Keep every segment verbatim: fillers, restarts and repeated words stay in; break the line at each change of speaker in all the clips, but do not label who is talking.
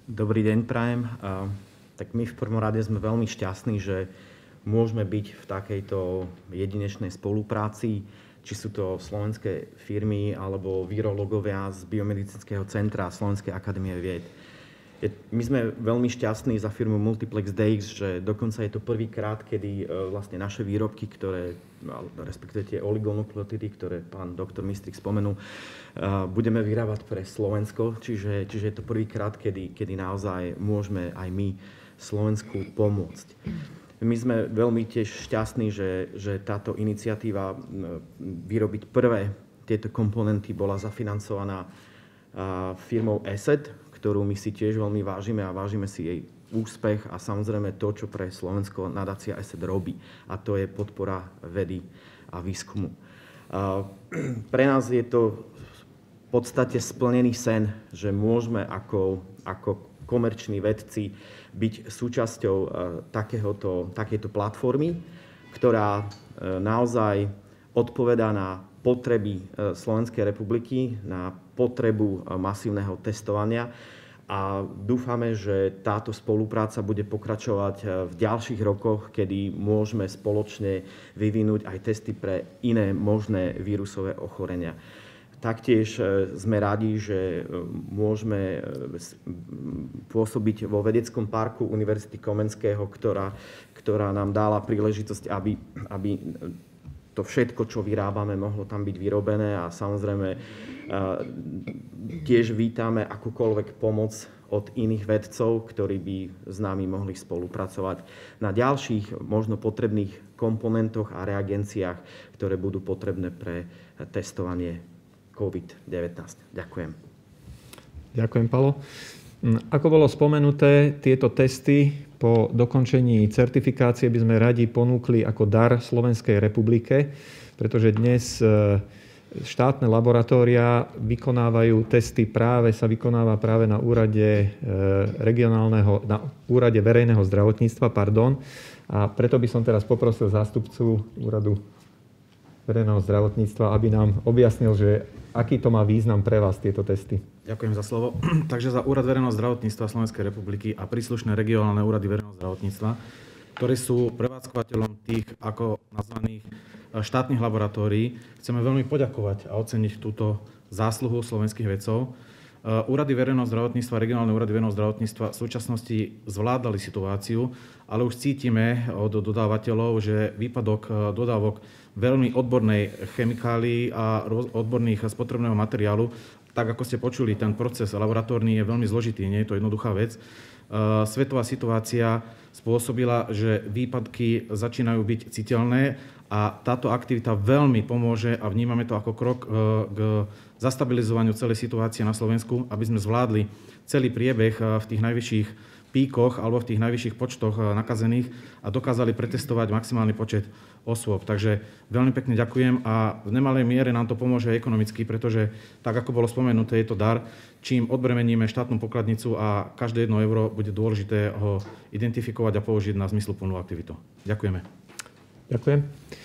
Dobrý deň, prajem. Tak my v prvom rade sme veľmi šťastní, že môžeme byť v takejto jedinečnej spolupráci, či sú to slovenské firmy alebo virológovia z Biomedicínskeho centra Slovenskej akadémie vied. My sme veľmi šťastní za firmu Multiplex dé iks, že dokonca je to prvýkrát, kedy vlastne naše výrobky, ktoré, respektíve tie oligonukleotidy, ktoré pán doktor Mistrík spomenul, budeme vyrábať pre Slovensko. Čiže, čiže je to prvýkrát, kedy, kedy naozaj môžeme aj my Slovensku pomôcť. My sme veľmi tiež šťastní, že, že táto iniciatíva vyrobiť prvé tieto komponenty bola zafinancovaná firmou ESET, ktorú my si tiež veľmi vážime a vážime si jej úspech a samozrejme to, čo pre Slovensko nadácia ESET robí. A to je podpora vedy a výskumu. Pre nás je to v podstate splnený sen, že môžeme ako, ako komerční vedci byť súčasťou takéhoto, takéto platformy, ktorá naozaj odpovedá na potreby Slovenskej republiky, na potrebu masívneho testovania a dúfame, že táto spolupráca bude pokračovať v ďalších rokoch, kedy môžeme spoločne vyvinúť aj testy pre iné možné vírusové ochorenia. Taktiež sme radi, že môžeme pôsobiť vo vedeckom parku Univerzity Komenského, ktorá, ktorá nám dala príležitosť, aby, aby to všetko, čo vyrábame, mohlo tam byť vyrobené a samozrejme tiež vítame akúkoľvek pomoc od iných vedcov, ktorí by s nami mohli spolupracovať na ďalších možno potrebných komponentoch a reagenciách, ktoré budú potrebné pre testovanie COVID devätnásť. Ďakujem.
Ďakujem, Palo. Ako bolo spomenuté, tieto testy po dokončení certifikácie by sme radi ponúkli ako dar Slovenskej republike, pretože dnes štátne laboratória vykonávajú testy práve, sa vykonáva práve na úrade regionálneho, na úrade verejného zdravotníctva, pardon. A preto by som teraz poprosil zástupcu úradu verejného zdravotníctva, aby nám objasnil, že aký to má význam pre vás tieto testy.
Ďakujem za slovo. Takže za Úrad verejného zdravotníctva Slovenskej republiky a príslušné regionálne úrady verejného zdravotníctva, ktorí sú prevádzkovateľom tých ako nazvaných štátnych laboratórií, chceme veľmi poďakovať a oceniť túto zásluhu slovenských vedcov. Úrady verejného zdravotníctva, regionálne úrady verejného zdravotníctva v súčasnosti zvládali situáciu, ale už cítime od dodávateľov, že výpadok dodávok veľmi odbornej chemikálii a odborných spotrebného materiálu, tak ako ste počuli, ten proces laboratórny je veľmi zložitý, nie je to jednoduchá vec. Svetová situácia spôsobila, že výpadky začínajú byť citeľné a táto aktivita veľmi pomôže a vnímame to ako krok k zastabilizovaniu celej situácie na Slovensku, aby sme zvládli celý priebeh v tých najvyšších píkoch alebo v tých najvyšších počtoch nakazených a dokázali pretestovať maximálny počet osôb. Takže veľmi pekne ďakujem a v nemalej miere nám to pomôže ekonomicky, pretože tak ako bolo spomenuté, je to dar, čím odbremeníme štátnu pokladnicu a každé jedno euro bude dôležité ho identifikovať a použiť na zmysluplnú aktivitu. Ďakujeme.
Ďakujem.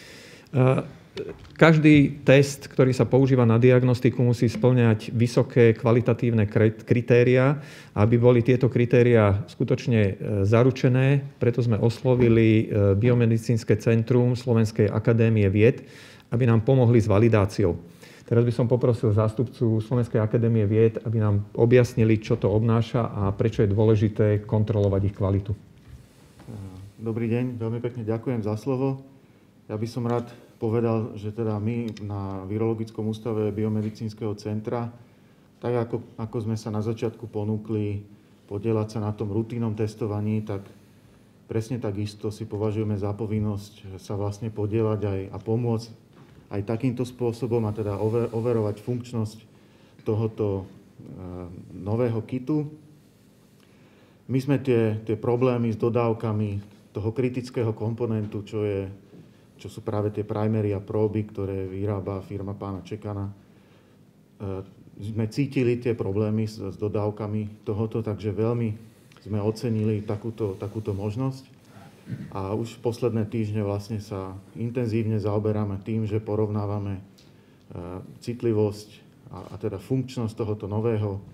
Každý test, ktorý sa používa na diagnostiku, musí spĺňať vysoké kvalitatívne kritériá. Aby boli tieto kritériá skutočne zaručené, preto sme oslovili Biomedicínske centrum Slovenskej akadémie vied, aby nám pomohli s validáciou. Teraz by som poprosil zástupcu Slovenskej akadémie vied, aby nám objasnili, čo to obnáša a prečo je dôležité kontrolovať ich kvalitu.
Dobrý deň, veľmi pekne ďakujem za slovo. Ja by som rád povedal, že teda my na Virologickom ústave Biomedicínskeho centra, tak ako, ako sme sa na začiatku ponúkli podieľať sa na tom rutinnom testovaní, tak presne takisto si považujeme za povinnosť sa vlastne podieľať aj a pomôcť aj takýmto spôsobom a teda over, overovať funkčnosť tohoto e, nového kitu. My sme tie, tie problémy s dodávkami toho kritického komponentu, čo je čo sú práve tie primery a próby, ktoré vyrába firma pána Čekana. Sme cítili tie problémy s, s dodávkami tohoto, takže veľmi sme ocenili takúto, takúto možnosť. A už v posledné týždne vlastne sa intenzívne zaoberáme tým, že porovnávame citlivosť a, a teda funkčnosť tohoto nového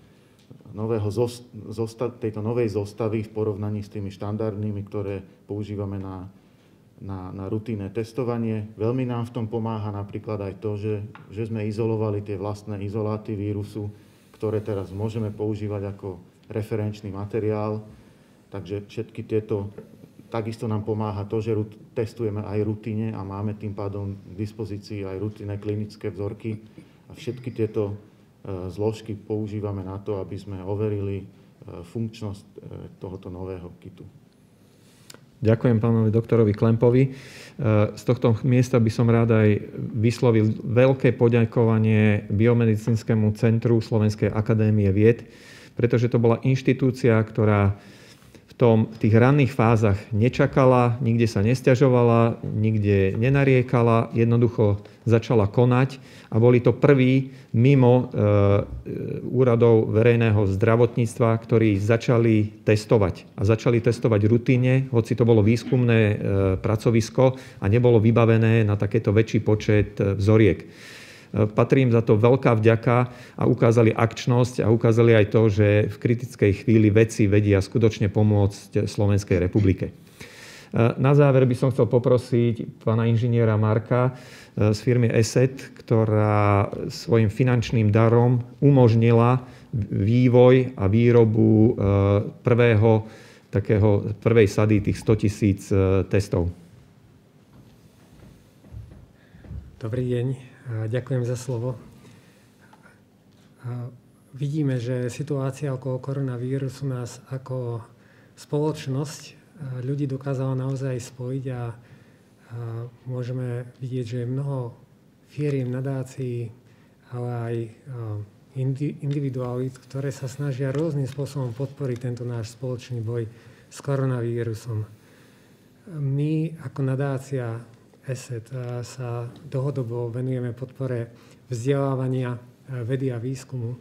nového zosta- tejto novej zostavy v porovnaní s tými štandardnými, ktoré používame na, na, na rutinné testovanie. Veľmi nám v tom pomáha napríklad aj to, že, že sme izolovali tie vlastné izoláty vírusu, ktoré teraz môžeme používať ako referenčný materiál. Takže všetky tieto, takisto nám pomáha to, že testujeme aj rutine a máme tým pádom k dispozícii aj rutinné klinické vzorky. A všetky tieto zložky používame na to, aby sme overili funkčnosť tohoto nového kitu.
Ďakujem pánovi doktorovi Klempovi. Z tohto miesta by som rád aj vyslovil veľké poďakovanie Biomedicínskemu centru Slovenskej akadémie vied, pretože to bola inštitúcia, ktorá v tom, v tých ranných fázach nečakala, nikde sa nesťažovala, nikde nenariekala, jednoducho začala konať a boli to prví mimo e, úradov verejného zdravotníctva, ktorí začali testovať. A začali testovať rutine, hoci to bolo výskumné e, pracovisko a nebolo vybavené na takéto väčší počet vzoriek. Patrí im za to veľká vďaka a ukázali akčnosť a ukázali aj to, že v kritickej chvíli vedci vedia skutočne pomôcť Slovenskej republike. Na záver by som chcel poprosiť pána inžiniera Marka z firmy ESET, ktorá svojim finančným darom umožnila vývoj a výrobu prvého, takého, prvej sady tých sto tisíc testov.
Dobrý deň. Ďakujem za slovo. Vidíme, že situácia okolo koronavírusu nás ako spoločnosť ľudí dokázala naozaj spojiť a môžeme vidieť, že je mnoho firiem, nadácií, ale aj individuálít, ktoré sa snažia rôznym spôsobom podporiť tento náš spoločný boj s koronavírusom. My ako nadácia ESET sa dlhodobo venujeme podpore vzdelávania, vedy a výskumu.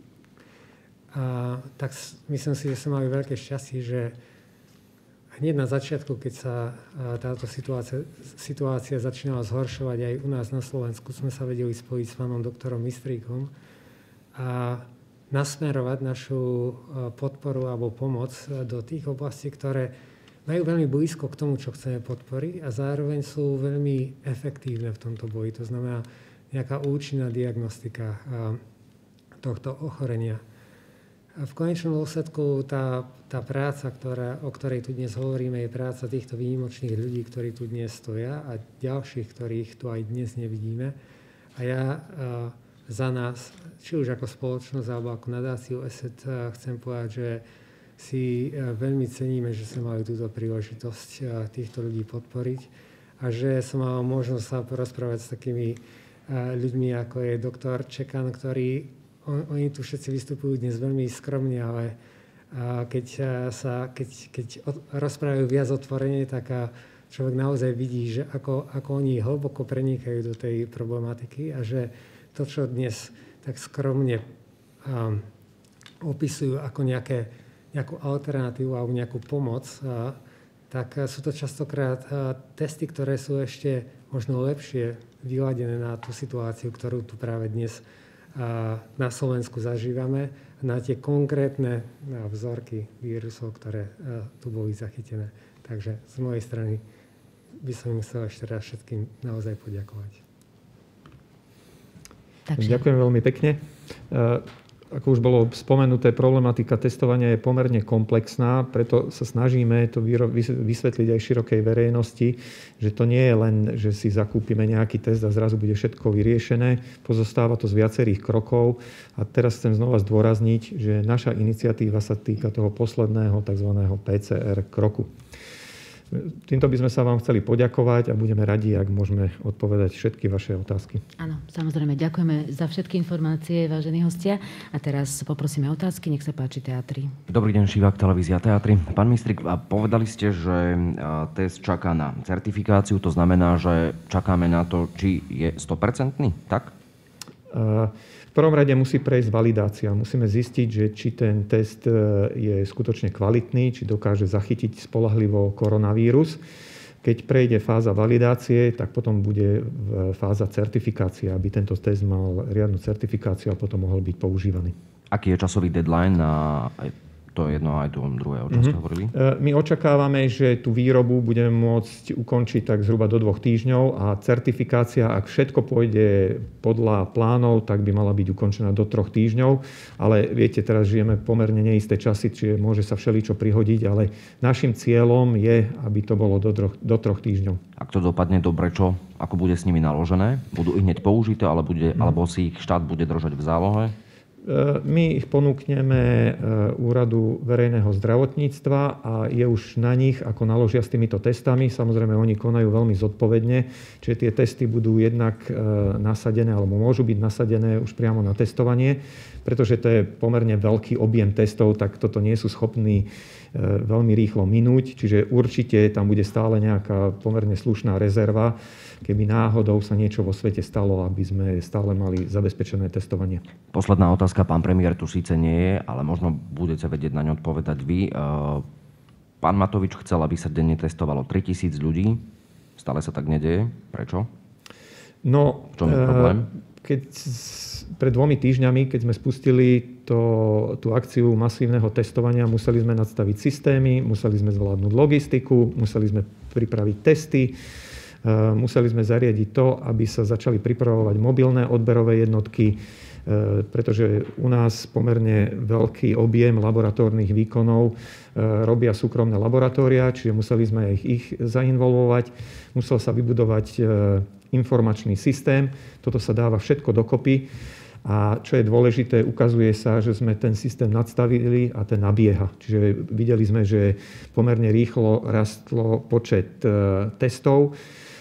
A tak myslím si, že sme mali veľké šťastie, že hneď na začiatku, keď sa táto situácia, situácia začínala zhoršovať aj u nás na Slovensku, sme sa vedeli spojiť s pánom doktorom Mistríkom a nasmerovať našu podporu alebo pomoc do tých oblastí, ktoré majú veľmi blízko k tomu, čo chceme podporiť a zároveň sú veľmi efektívne v tomto boji. To znamená nejaká účinná diagnostika tohto ochorenia. A v konečnom dôsledku tá, tá práca, ktorá, o ktorej tu dnes hovoríme, je práca týchto výnimočných ľudí, ktorí tu dnes stoja a ďalších, ktorých tu aj dnes nevidíme. A ja za nás, či už ako spoločnosť alebo ako nadáciu ESET, chcem povedať, že si veľmi ceníme, že sme mali túto príležitosť týchto ľudí podporiť a že som mal možnosť sa porozprávať s takými ľuďmi, ako je doktor Čekan, ktorí, on, oni tu všetci vystupujú dnes veľmi skromne, ale keď, sa, keď, keď rozprávajú viac otvorene, tak človek naozaj vidí, že ako, ako oni hlboko prenikajú do tej problematiky a že to, čo dnes tak skromne um, opisujú ako nejaké nejakú alternatívu alebo nejakú pomoc, tak sú to častokrát testy, ktoré sú ešte možno lepšie vyladené na tú situáciu, ktorú tu práve dnes na Slovensku zažívame, na tie konkrétne vzorky vírusov, ktoré tu boli zachytené. Takže z mojej strany by som im chcel ešte raz všetkým naozaj poďakovať.
Takže. Ďakujem veľmi pekne. Ako už bolo spomenuté, problematika testovania je pomerne komplexná, preto sa snažíme to vysvetliť aj širokej verejnosti, že to nie je len, že si zakúpime nejaký test a zrazu bude všetko vyriešené. Pozostáva to z viacerých krokov. A teraz chcem znova zdôrazniť, že naša iniciatíva sa týka toho posledného tzv. pé cé er kroku. Týmto by sme sa vám chceli poďakovať a budeme radi, ak môžeme odpovedať všetky vaše otázky. Áno,
samozrejme. Ďakujeme za všetky informácie, vážení hostia. A teraz poprosíme otázky. Nech sa páči, Teatri.
Dobrý deň, Šivák, televízia Teatri. Pán Mistrík, povedali ste, že test čaká na certifikáciu. To znamená, že čakáme na to, či je sto percent, tak?
Uh, V prvom rade musí prejsť validácia. Musíme zistiť, že či ten test je skutočne kvalitný, či dokáže zachytiť spoľahlivo koronavírus. Keď prejde fáza validácie, tak potom bude fáza certifikácie, aby tento test mal riadnu certifikáciu a potom mohol byť používaný.
Aký je časový deadline na to jedno aj to druhé, o čom ste hovorili?
My očakávame, že tú výrobu budeme môcť ukončiť tak zhruba do dvoch týždňov a certifikácia, ak všetko pôjde podľa plánov, tak by mala byť ukončená do troch týždňov. Ale viete, teraz žijeme pomerne neisté časy, čiže môže sa všeličo prihodiť, ale našim cieľom je, aby to bolo do troch, do troch týždňov.
Ak to dopadne dobre, čo? Ako bude s nimi naložené? Budú ich hneď použité, alebo, bude, alebo si ich štát bude držať v zálohe?
My ich ponúkneme Úradu verejného zdravotníctva a je už na nich, ako naložia s týmito testami. Samozrejme, oni konajú veľmi zodpovedne, čiže tie testy budú jednak nasadené, alebo môžu byť nasadené už priamo na testovanie, pretože to je pomerne veľký objem testov, tak toto nie sú schopní veľmi rýchlo minúť, čiže určite tam bude stále nejaká pomerne slušná rezerva, keby náhodou sa niečo vo svete stalo, aby sme stále mali zabezpečené testovanie.
Posledná otázka, pán premiér tu síce nie je, ale možno budete vedieť na ňu odpovedať vy. Pán Matovič chcel, aby sa denne testovalo tritisíc ľudí. Stále sa tak nedeje. Prečo?
No,
v čom je problém?
Keď pred dvomi týždňami, keď sme spustili to, tú akciu masívneho testovania, museli sme nadstaviť systémy, museli sme zvládnuť logistiku, museli sme pripraviť testy, museli sme zariadiť to, aby sa začali pripravovať mobilné odberové jednotky, pretože u nás pomerne veľký objem laboratórnych výkonov robia súkromné laboratória, čiže museli sme ich, ich zainvolvovať, musel sa vybudovať informačný systém, toto sa dáva všetko dokopy a čo je dôležité, ukazuje sa, že sme ten systém nadstavili a ten nabieha. Čiže videli sme, že pomerne rýchlo rastlo počet testov.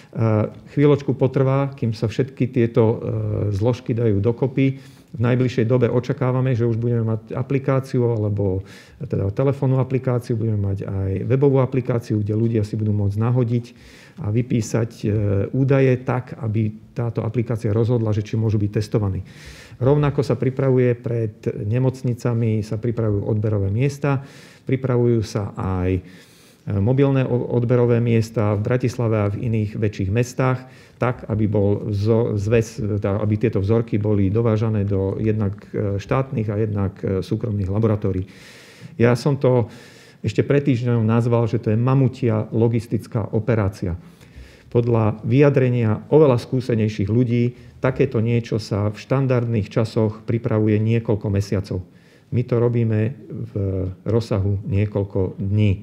Chvíľočku potrvá, kým sa všetky tieto zložky dajú dokopy. V najbližšej dobe očakávame, že už budeme mať aplikáciu alebo teda telefónnu aplikáciu, budeme mať aj webovú aplikáciu, kde ľudia si budú môcť nahodiť a vypísať údaje tak, aby táto aplikácia rozhodla, že či môžu byť testovaní. Rovnako sa pripravuje pred nemocnicami, sa pripravujú odberové miesta, pripravujú sa aj mobilné odberové miesta v Bratislave a v iných väčších mestách, tak, aby, bol zväz, aby tieto vzorky boli dovážané do jednak štátnych a jednak súkromných laboratórií. Ja som to ešte pred týždňom nazval, že to je mamutia logistická operácia. Podľa vyjadrenia oveľa skúsenejších ľudí takéto niečo sa v štandardných časoch pripravuje niekoľko mesiacov. My to robíme v rozsahu niekoľko dní.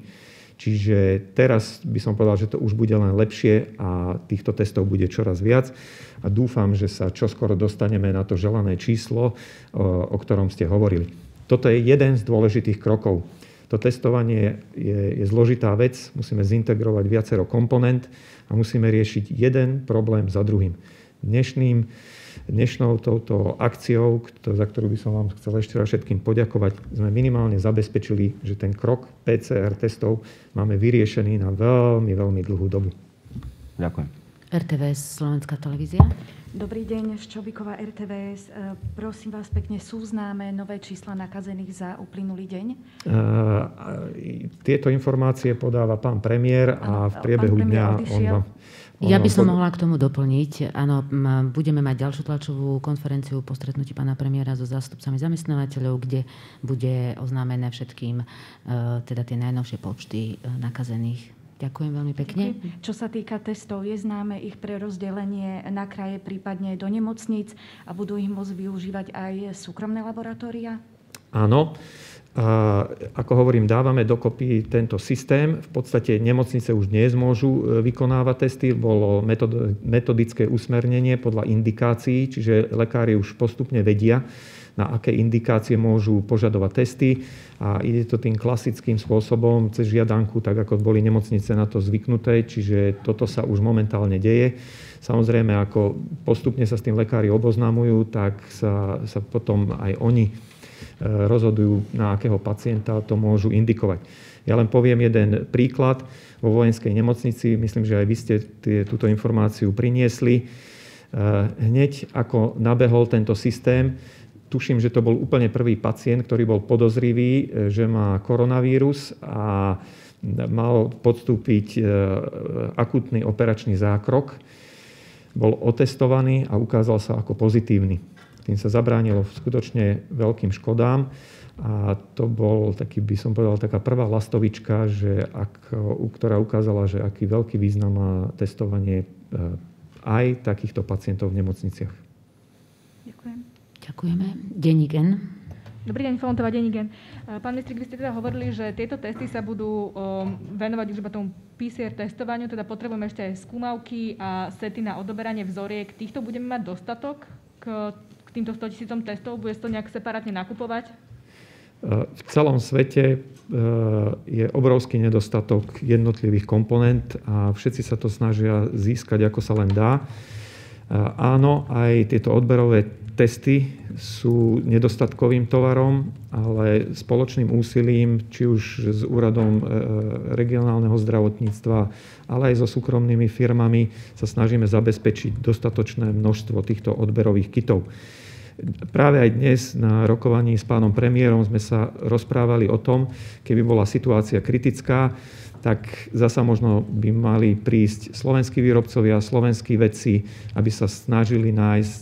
Čiže teraz by som povedal, že to už bude len lepšie a týchto testov bude čoraz viac a dúfam, že sa čoskoro dostaneme na to želané číslo, o ktorom ste hovorili. Toto je jeden z dôležitých krokov. To testovanie je, je zložitá vec, musíme zintegrovať viacero komponent a musíme riešiť jeden problém za druhým. Dnešným Dnešnou touto akciou, za ktorú by som vám chcel ešte raz všetkým poďakovať, sme minimálne zabezpečili, že ten krok pé cé er testov máme vyriešený na veľmi, veľmi dlhú dobu.
Ďakujem.
er té vé es, Slovenská televízia.
Dobrý deň, Ščovíková er té vé es. Prosím vás pekne, sú známe nové čísla nakazených za uplynulý deň?
Uh, tieto informácie podáva pán premiér a v priebehu dňa on vám...
Ja by som mohla k tomu doplniť. Áno, budeme mať ďalšiu tlačovú konferenciu po stretnutí pána premiéra so zástupcami zamestnávateľov, kde bude oznámené všetkým teda tie najnovšie počty nakazených. Ďakujem veľmi pekne.
Čo sa týka testov, je známe ich prerozdelenie na kraje, prípadne do nemocníc a budú ich môcť využívať aj súkromné laboratória?
Áno. A ako hovorím, dávame dokopy tento systém. V podstate nemocnice už dnes môžu vykonávať testy. Bolo metodické usmernenie podľa indikácií, čiže lekári už postupne vedia, na aké indikácie môžu požadovať testy. A ide to tým klasickým spôsobom cez žiadanku, tak ako boli nemocnice na to zvyknuté. Čiže toto sa už momentálne deje. Samozrejme, ako postupne sa s tým lekári oboznamujú, tak sa, sa potom aj oni rozhodujú, na akého pacienta to môžu indikovať. Ja len poviem jeden príklad. Vo vojenskej nemocnici, myslím, že aj vy ste tie, túto informáciu priniesli. Hneď ako nabehol tento systém, tuším, že to bol úplne prvý pacient, ktorý bol podozrivý, že má koronavírus a mal podstúpiť akútny operačný zákrok. Bol otestovaný a ukázal sa ako pozitívny. tým sa zabránilo skutočne veľkým škodám. A to bol taký, by som povedal, taká prvá lastovička, že ak, ktorá ukázala, že aký veľký význam má testovanie aj takýchto pacientov v nemocniciach.
Ďakujem.
Ďakujeme. Denník N.
Dobrý deň, Folontová, Denník N. Pán ministrik, vy ste teda hovorili, že tieto testy sa budú venovať už iba tomu pé cé er testovaniu, teda potrebujeme ešte aj skúmavky a sety na odoberanie vzoriek. Týchto budeme mať dostatok k, k týmto sto tisícom testov? Bude sa to nejak separátne nakupovať?
V celom svete je obrovský nedostatok jednotlivých komponent a všetci sa to snažia získať, ako sa len dá. Áno, aj tieto odberové testy sú nedostatkovým tovarom, ale spoločným úsilím, či už s úradom regionálneho zdravotníctva, ale aj so súkromnými firmami sa snažíme zabezpečiť dostatočné množstvo týchto odberových kitov. Práve aj dnes na rokovaní s pánom premiérom sme sa rozprávali o tom, keby bola situácia kritická, tak zasa možno by mali prísť slovenskí výrobcovia, slovenskí vedci, aby sa snažili nájsť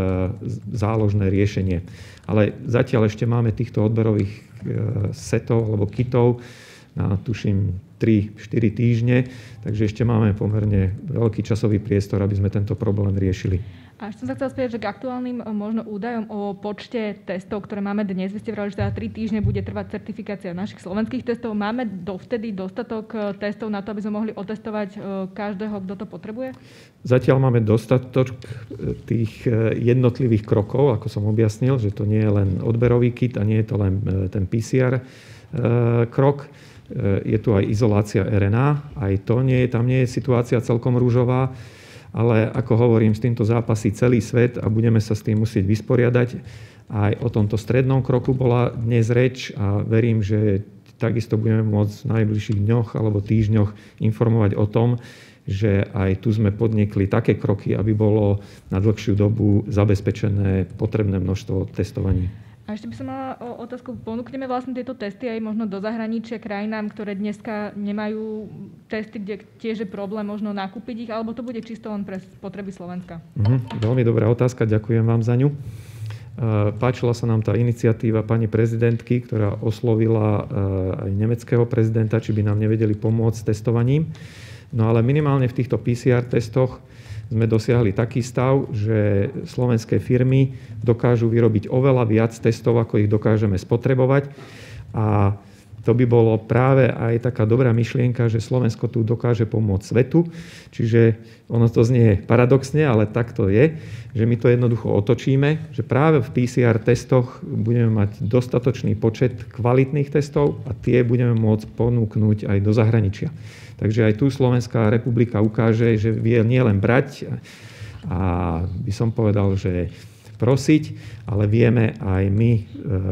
záložné riešenie. Ale zatiaľ ešte máme týchto odberových setov alebo kitov na, tuším, tri štyri týždne, takže ešte máme pomerne veľký časový priestor, aby sme tento problém riešili.
A ešte som sa chcela spýtať, že k aktuálnym možno údajom o počte testov, ktoré máme dnes, vy ste vrali, že teda tri týždne bude trvať certifikácia našich slovenských testov. Máme dovtedy dostatok testov na to, aby sme mohli otestovať každého, kto to potrebuje?
Zatiaľ máme dostatok tých jednotlivých krokov, ako som objasnil, že to nie je len odberový kit a nie je to len ten pé cé er krok. Je tu aj izolácia er en á, aj to nie je, tam nie je situácia celkom rúžová. Ale ako hovorím, s týmto zápasí celý svet a budeme sa s tým musieť vysporiadať. Aj o tomto strednom kroku bola dnes reč a verím, že takisto budeme môcť v najbližších dňoch alebo týždňoch informovať o tom, že aj tu sme podnikli také kroky, aby bolo na dlhšiu dobu zabezpečené potrebné množstvo testovaní.
A ešte by som mala otázku, ponúkneme vlastne tieto testy aj možno do zahraničia krajinám, ktoré dneska nemajú testy, kde tiež je problém možno nakúpiť ich, alebo to bude čisto len pre potreby Slovenska?
Mhm, veľmi dobrá otázka, ďakujem vám za ňu. Páčila sa nám tá iniciatíva pani prezidentky, ktorá oslovila aj nemeckého prezidenta, či by nám nevedeli pomôcť s testovaním. No ale minimálne v týchto pé cé er testoch sme dosiahli taký stav, že slovenské firmy dokážu vyrobiť oveľa viac testov, ako ich dokážeme spotrebovať. A to by bolo práve aj taká dobrá myšlienka, že Slovensko tu dokáže pomôcť svetu. Čiže ono to znie paradoxne, ale tak to je, že my to jednoducho otočíme, že práve v pé cé er testoch budeme mať dostatočný počet kvalitných testov a tie budeme môcť ponúknuť aj do zahraničia. Takže aj tu Slovenská republika ukáže, že vie nielen brať a by som povedal, že prosiť, ale vieme aj my e,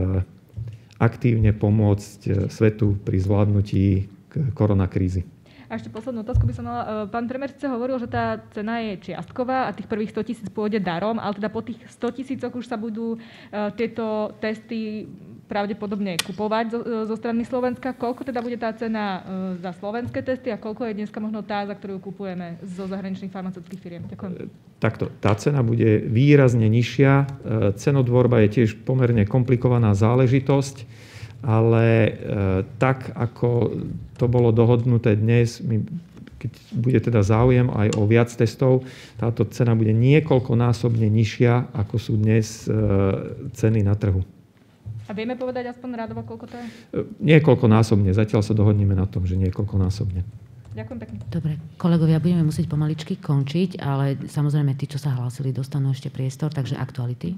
aktívne pomôcť svetu pri zvládnutí koronakrízy.
A ešte poslednú otázku by som mala. Pán premiér sice hovoril, že tá cena je čiastková a tých prvých sto tisíc pôjde darom, ale teda po tých sto tisícoch už sa budú tieto testy pravdepodobne kupovať zo, zo strany Slovenska. Koľko teda bude tá cena za slovenské testy a koľko je dneska možno tá, za ktorú kupujeme zo zahraničných farmaceutických firiem? Ďakujem. Takto,
tá cena bude výrazne nižšia. Cenotvorba je tiež pomerne komplikovaná záležitosť, ale e, tak, ako to bolo dohodnuté dnes, my, keď bude teda záujem aj o viac testov, táto cena bude niekoľkonásobne nižšia, ako sú dnes e, ceny na trhu.
A vieme povedať aspoň radovo, koľko to je?
E, niekoľkonásobne. Zatiaľ sa dohodneme na tom, že niekoľkonásobne.
Ďakujem pekne.
Dobre, kolegovia, budeme musieť pomaličky končiť, ale samozrejme tí, čo sa hlásili, dostanú ešte priestor, takže aktuality.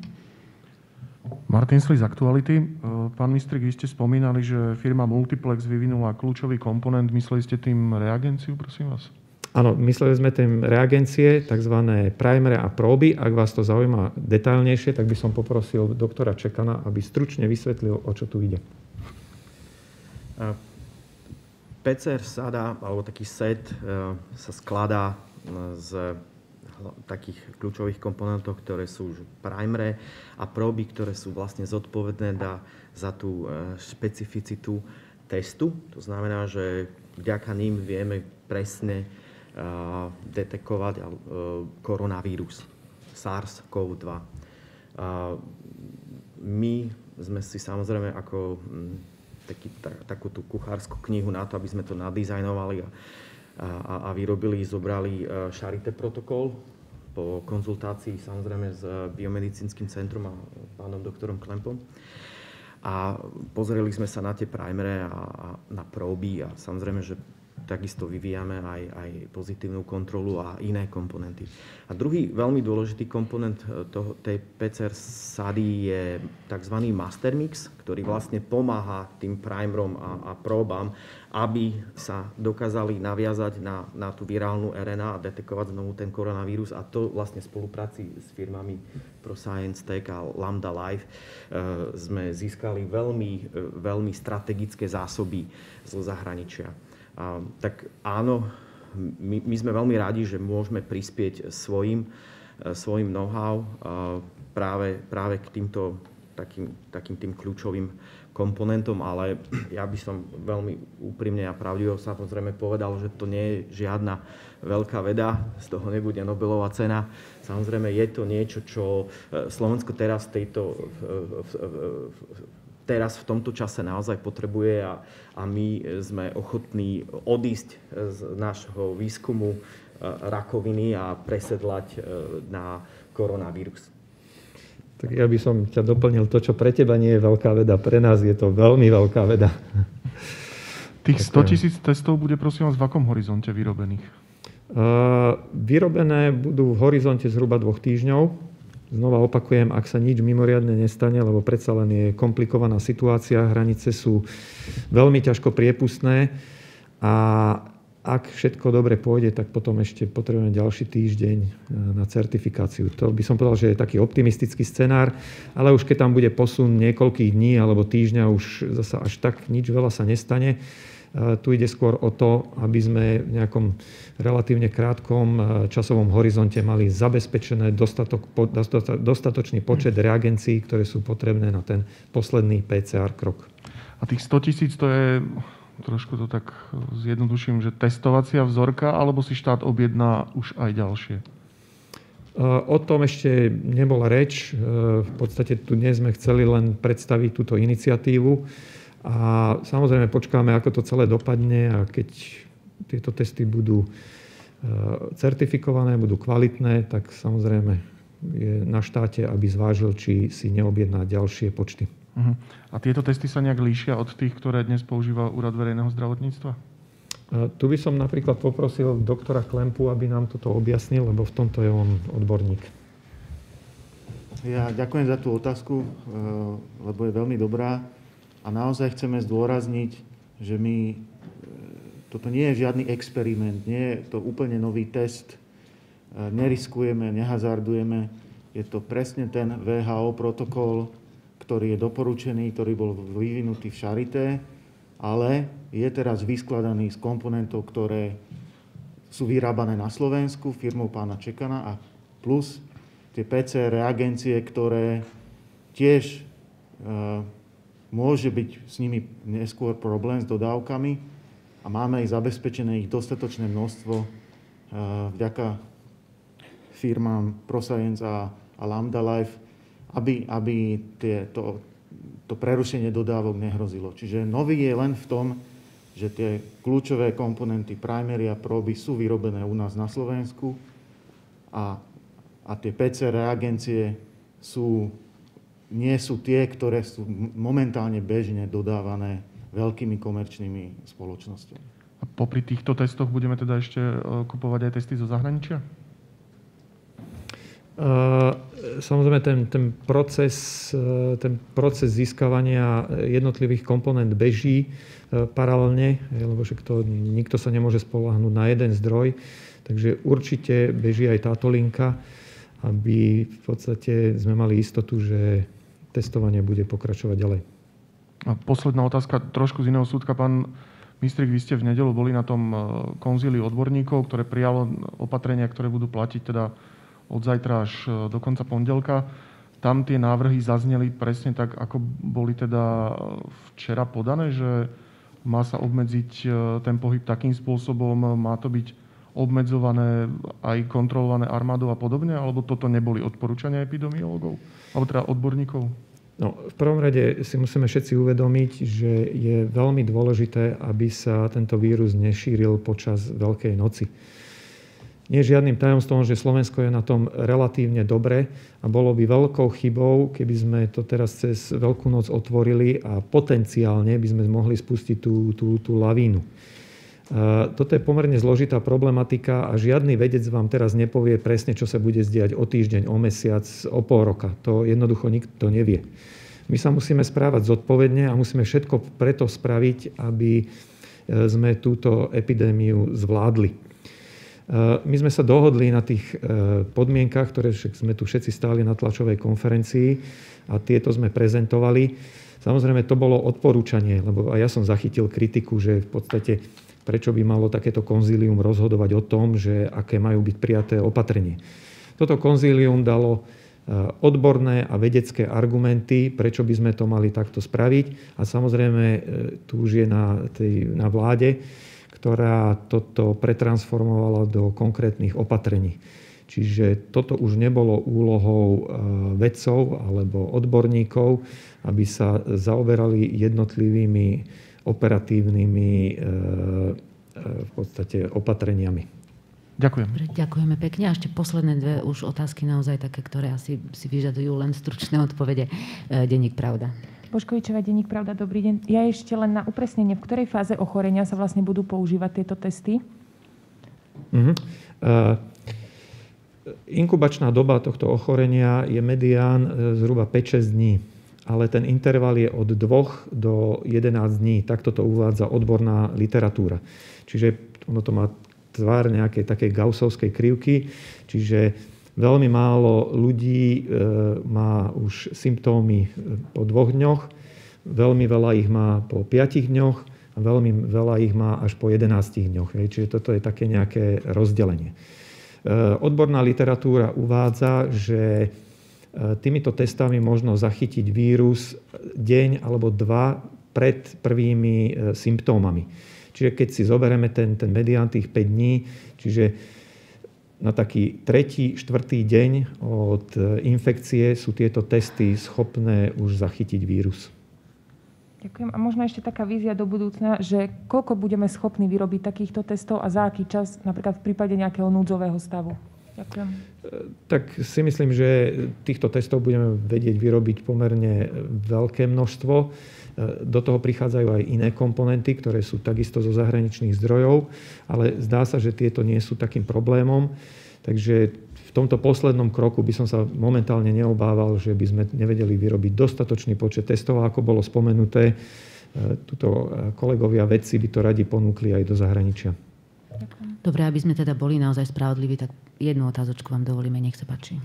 Martin Sli z Aktuality. Pán ministrik, vy ste spomínali, že firma Multiplex vyvinula kľúčový komponent. Mysleli ste tým reagenciu, prosím vás?
Áno, mysleli sme tým reagencie, tzv. Primere a próby. Ak vás to zaujíma detailnejšie, tak by som poprosil doktora Čekana, aby stručne vysvetlil, o čo tu ide.
pé cé er sada, alebo taký set, sa skladá z takých kľúčových komponentov, ktoré sú primere a próby, ktoré sú vlastne zodpovedné za tú špecificitu testu. To znamená, že vďaka ním vieme presne detekovať koronavírus SARS-kov dva. My sme si samozrejme ako taký, tak, takú tú kuchárskú knihu na to, aby sme to nadizajnovali a, a, a vyrobili, zobrali Charité protokol po konzultácii samozrejme s biomedicínskym centrom a pánom doktorom Klempom. A pozreli sme sa na tie primere a, a na próby a samozrejme, že takisto vyvíjame aj, aj pozitívnu kontrolu a iné komponenty. A druhý veľmi dôležitý komponent toho, tej pé cé er sady je tzv. Master mix, ktorý vlastne pomáha tým primerom a, a próbám, aby sa dokázali naviazať na, na tú virálnu er en á a detekovať znovu ten koronavírus. A to vlastne v spolupráci s firmami ProScience Tech a Lambda Life e, sme získali veľmi, veľmi strategické zásoby zo zahraničia. A, tak áno, my, my sme veľmi radi, že môžeme prispieť svojim, svojim know-how práve, práve k týmto takým, takým tým kľúčovým komponentom, ale ja by som veľmi úprimne a pravdivo samozrejme povedal, že to nie je žiadna veľká veda, z toho nebude Nobelová cena. Samozrejme je to niečo, čo Slovensko teraz tejto v, v, v, teraz v tomto čase naozaj potrebuje a, a my sme ochotní odísť z nášho výskumu rakoviny a presedlať na koronavírus.
Tak ja by som ťa doplnil, to, čo pre teba nie je veľká veda, pre nás je to veľmi veľká veda.
Tých sto tisíc testov bude, prosím vás, v akom horizonte vyrobených?
Uh, vyrobené budú v horizonte zhruba dvoch týždňov. Znova opakujem, ak sa nič mimoriadne nestane, lebo predsa len je komplikovaná situácia, hranice sú veľmi ťažko priepustné a ak všetko dobre pôjde, tak potom ešte potrebujeme ďalší týždeň na certifikáciu. To by som povedal, že je taký optimistický scenár, ale už keď tam bude posun niekoľkých dní alebo týždňa, už zasa až tak nič veľa sa nestane. Tu ide skôr o to, aby sme v nejakom relatívne krátkom časovom horizonte mali zabezpečené dostatok, dostatočný počet reagencií, ktoré sú potrebné na ten posledný pé cé er krok.
A tých sto tisíc to je, trošku to tak zjednoduším, že testovacia vzorka, alebo si štát objedná už aj ďalšie?
O tom ešte nebola reč. V podstate tu dnes sme chceli len predstaviť túto iniciatívu. A samozrejme počkáme, ako to celé dopadne a keď tieto testy budú certifikované, budú kvalitné, tak samozrejme je na štáte, aby zvážil, či si neobjedná ďalšie počty.
Uh-huh. A tieto testy sa nejak líšia od tých, ktoré dnes používa Úrad verejného zdravotníctva?
Tu by som napríklad poprosil doktora Klempu, aby nám toto objasnil, lebo v tomto je on odborník.
Ja ďakujem za tú otázku, lebo je veľmi dobrá. A naozaj chceme zdôrazniť, že my, toto nie je žiadny experiment, nie je to úplne nový test, neriskujeme, nehazardujeme. Je to presne ten vé há ó protokol, ktorý je doporučený, ktorý bol vyvinutý v Charité, ale je teraz vyskladaný z komponentov, ktoré sú vyrábané na Slovensku firmou pána Čekana a plus tie pé cé er reagencie, ktoré tiež môže byť s nimi neskôr problém s dodávkami a máme ich zabezpečené ich dostatočné množstvo vďaka firmám ProScience a, a Lambda Life, aby, aby tie, to, to prerušenie dodávok nehrozilo. Čiže nový je len v tom, že tie kľúčové komponenty primary a próby sú vyrobené u nás na Slovensku a, a tie pé cé er reagencie sú nie sú tie, ktoré sú momentálne bežne dodávané veľkými komerčnými spoločnosťami.
A popri týchto testoch budeme teda ešte kupovať aj testy zo zahraničia?
Samozrejme, ten, ten, proces, ten proces získavania jednotlivých komponent beží paralelne, lebo však to, nikto sa nemôže spoľahnúť na jeden zdroj, takže určite beží aj táto linka, aby v podstate sme mali istotu, že testovanie bude pokračovať ďalej.
A posledná otázka, trošku z iného súdka. Pán Mistrík, vy ste v nedeľu boli na tom konzíliu odborníkov, ktoré prijalo opatrenia, ktoré budú platiť teda od zajtra až do konca pondelka. Tam tie návrhy zazneli presne tak, ako boli teda včera podané, že má sa obmedziť ten pohyb takým spôsobom, má to byť obmedzované, aj kontrolované armádou a podobne? Alebo toto neboli odporúčania epidemiológov? Alebo teda odborníkov?
No, v prvom rade si musíme všetci uvedomiť, že je veľmi dôležité, aby sa tento vírus nešíril počas Veľkej noci. Nie je žiadnym tajomstvom, že Slovensko je na tom relatívne dobre a bolo by veľkou chybou, keby sme to teraz cez Veľkú noc otvorili a potenciálne by sme mohli spustiť tú, tú, tú lavínu. Toto je pomerne zložitá problematika a žiadny vedec vám teraz nepovie presne, čo sa bude diať o týždeň, o mesiac, o pol roka. To jednoducho nikto nevie. My sa musíme správať zodpovedne a musíme všetko preto spraviť, aby sme túto epidémiu zvládli. My sme sa dohodli na tých podmienkach, ktoré sme tu všetci stáli na tlačovej konferencii a tieto sme prezentovali. Samozrejme, to bolo odporúčanie, lebo aj ja som zachytil kritiku, že v podstate prečo by malo takéto konzílium rozhodovať o tom, že aké majú byť prijaté opatrenie. Toto konzílium dalo odborné a vedecké argumenty, prečo by sme to mali takto spraviť. A samozrejme, tu už je na, tej, na vláde, ktorá toto pretransformovala do konkrétnych opatrení. Čiže toto už nebolo úlohou vedcov alebo odborníkov, aby sa zaoberali jednotlivými operatívnymi v podstate opatreniami.
Ďakujem.
Dobre, ďakujeme pekne. A ešte posledné dve už otázky naozaj také, ktoré asi si vyžadujú len stručné odpovede. Denník Pravda.
Božkovičová, Denník Pravda, dobrý deň. Ja ešte len na upresnenie, v ktorej fáze ochorenia sa vlastne budú používať tieto testy?
Uh-huh. Uh, inkubačná doba tohto ochorenia je medián zhruba päť šesť dní. Ale ten interval je od dvoch do jedenásť dní. Takto to uvádza odborná literatúra. Čiže ono to má tvár nejakej takej gaussovskej krivky, čiže veľmi málo ľudí e, má už symptómy po dvoch dňoch, veľmi veľa ich má po piatich dňoch a veľmi veľa ich má až po jedenástich dňoch. Hej. Čiže toto je také nejaké rozdelenie. E, odborná literatúra uvádza, že týmito testami možno zachytiť vírus deň alebo dva pred prvými symptómami. Čiže keď si zoberieme ten, ten medián tých päť dní, čiže na taký tretí, štvrtý deň od infekcie sú tieto testy schopné už zachytiť vírus.
Ďakujem. A možno ešte taká vízia do budúcna, že koľko budeme schopní vyrobiť takýchto testov a za aký čas, napríklad v prípade nejakého núdzového stavu? Ďakujem.
Tak si myslím, že týchto testov budeme vedieť vyrobiť pomerne veľké množstvo. Do toho prichádzajú aj iné komponenty, ktoré sú takisto zo zahraničných zdrojov, ale zdá sa, že tieto nie sú takým problémom. Takže v tomto poslednom kroku by som sa momentálne neobával, že by sme nevedeli vyrobiť dostatočný počet testov, ako bolo spomenuté. Tuto kolegovia vedci by to radi ponúkli aj do zahraničia.
Dobre, aby sme teda boli naozaj spravodliví, tak jednu otázočku vám dovolíme, nech sa páči.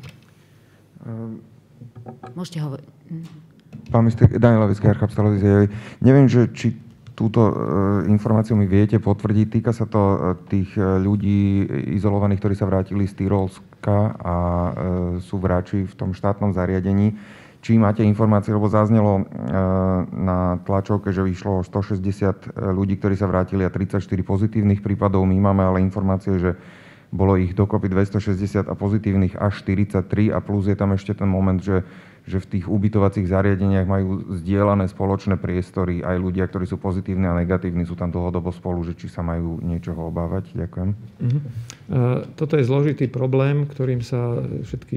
Um, Môžete hovoriť.
Pán minister, Daniel Lavický, Archab z televízie. Neviem, že či túto uh, informáciu mi viete potvrdiť. Týka sa to uh, tých uh, ľudí izolovaných, ktorí sa vrátili z Tyrolska a uh, sú v Rači v tom štátnom zariadení. Či máte informácie, lebo zaznelo uh, na tlačovke, že vyšlo stošesťdesiat ľudí, ktorí sa vrátili a tridsaťštyri pozitívnych prípadov. My máme ale informácie, že bolo ich dokopy dvestošesťdesiat a pozitívnych až štyridsaťtri a plus je tam ešte ten moment, že, že v tých ubytovacích zariadeniach majú zdieľané spoločné priestory. Aj ľudia, ktorí sú pozitívni a negatívni, sú tam dlhodobo spolu, že či sa majú niečoho obávať. Ďakujem. Uh-huh.
Toto je zložitý problém, ktorým sa všetky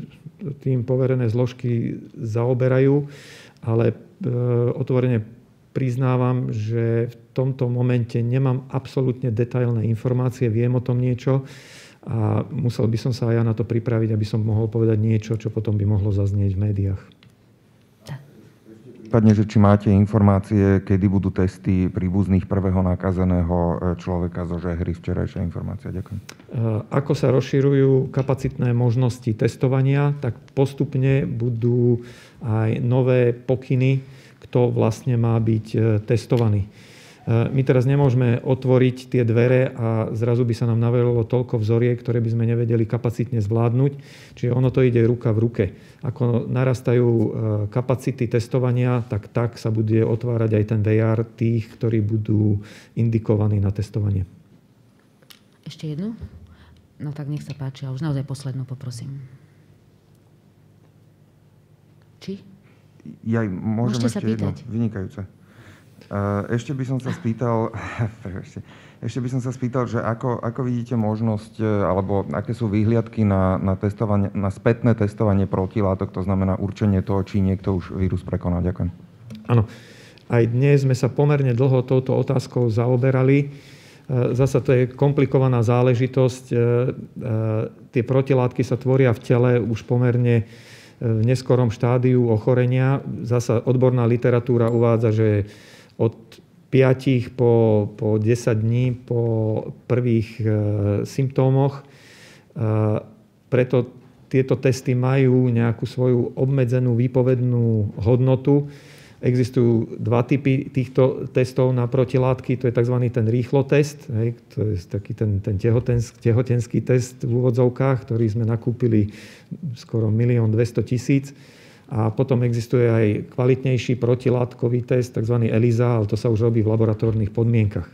tým poverené zložky zaoberajú, ale otvorene priznávam, že v tomto momente nemám absolútne detailné informácie, viem o tom niečo a musel by som sa aj ja na to pripraviť, aby som mohol povedať niečo, čo potom by mohlo zaznieť v médiách.
Prípadne, že či máte informácie, kedy budú testy príbuzných prvého nakazeného človeka zo Žehry, včerajšia informácia. Ďakujem.
Ako sa rozširujú kapacitné možnosti testovania, tak postupne budú aj nové pokyny, kto vlastne má byť testovaný. My teraz nemôžeme otvoriť tie dvere a zrazu by sa nám navelilo toľko vzoriek, ktoré by sme nevedeli kapacitne zvládnuť. Čiže ono to ide ruka v ruke. Ako narastajú kapacity testovania, tak tak sa bude otvárať aj ten vé er tých, ktorí budú indikovaní na testovanie.
Ešte jednu? No tak nech sa páči, a už naozaj poslednú poprosím. Či?
Ja môžem
Môžete
ešte
sa pýtať.
jedno. Vynikajúce. Ešte by som sa spýtal, ešte by som sa spýtal, že ako, ako vidíte možnosť, alebo aké sú výhliadky na, na, testovanie, na spätné testovanie protilátok, to znamená určenie toho, či niekto už vírus prekonal. Ďakujem.
Áno. Aj dnes sme sa pomerne dlho touto otázkou zaoberali. Zasa to je komplikovaná záležitosť. Tie protilátky sa tvoria v tele už pomerne v neskorom štádiu ochorenia. Zasa odborná literatúra uvádza, že od päť po, po desať dní po prvých e, symptómoch. E, preto tieto testy majú nejakú svoju obmedzenú výpovednú hodnotu. Existujú dva typy týchto testov na protilátky. To je tzv. Ten rýchlotest, hej, to je taký ten, ten tehotenský test v úvodzovkách, ktorý sme nakúpili skoro milión dvestotisíc. A potom existuje aj kvalitnejší protilátkový test, tzv. ELISA, ale to sa už robí v laboratórnych podmienkach.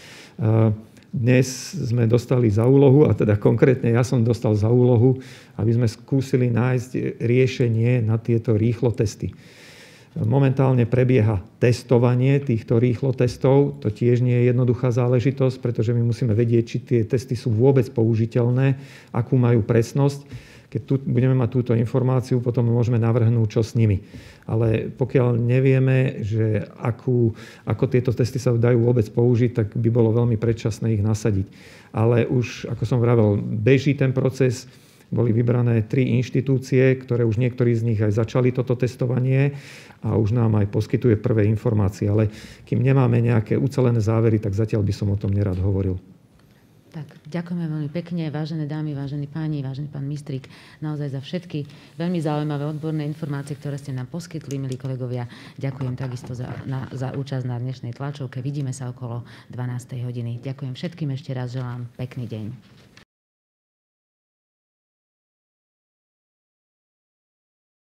Dnes sme dostali za úlohu, a teda konkrétne ja som dostal za úlohu, aby sme skúsili nájsť riešenie na tieto rýchlotesty. Momentálne prebieha testovanie týchto rýchlotestov. To tiež nie je jednoduchá záležitosť, pretože my musíme vedieť, či tie testy sú vôbec použiteľné, akú majú presnosť. Keď tu budeme mať túto informáciu, potom môžeme navrhnúť, čo s nimi. Ale pokiaľ nevieme, že akú, ako tieto testy sa dajú vôbec použiť, tak by bolo veľmi predčasné ich nasadiť. Ale už, ako som vravel, beží ten proces. Boli vybrané tri inštitúcie, ktoré už niektorí z nich aj začali toto testovanie a už nám aj poskytuje prvé informácie. Ale kým nemáme nejaké ucelené závery, tak zatiaľ by som o tom nerad hovoril.
Tak, ďakujeme veľmi pekne, vážené dámy, vážení páni, vážený pán Mistrík, naozaj za všetky veľmi zaujímavé odborné informácie, ktoré ste nám poskytli, milí kolegovia. Ďakujem takisto za, na, za účasť na dnešnej tlačovke. Vidíme sa okolo dvanástej hodiny. Ďakujem všetkým, ešte raz želám pekný deň.